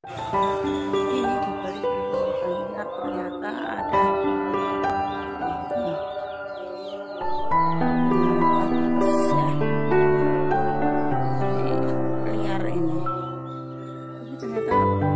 Ini di balik hutan liar ternyata ada babi ya. Liar ini, tapi ternyata